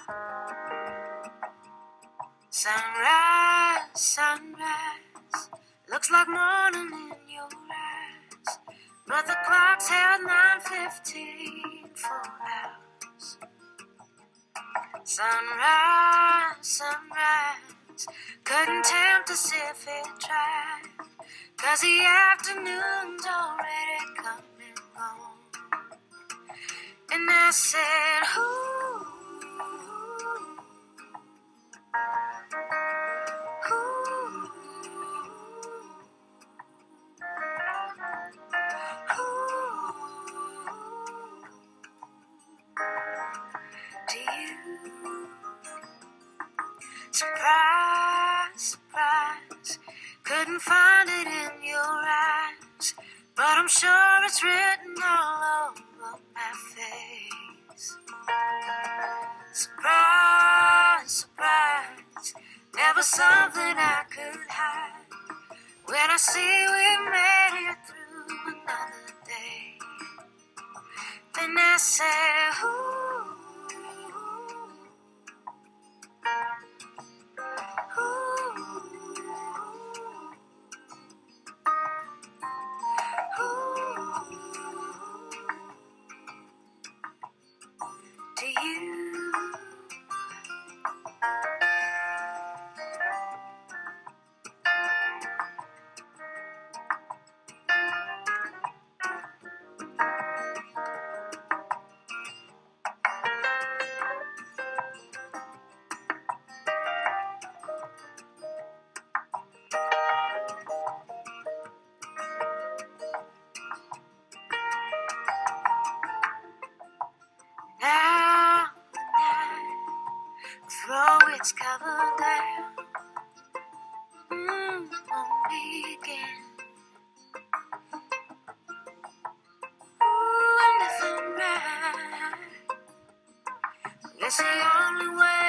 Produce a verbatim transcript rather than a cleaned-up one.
Sunrise, sunrise, looks like morning in your eyes, but the clock's held nine fifteen for hours. Sunrise, sunrise, couldn't tempt us if it tried, 'cause the afternoon's already come and gone. And I said, ooh, surprise, surprise, couldn't find it in your eyes, but I'm sure it's written all over my face. Surprise, surprise, never something I could hide, when I see we made it through another day. Then I say, ooh, to you. Now the night will throw its cover down, mm, won't begin. Ooh, and if I'm right, it's the only way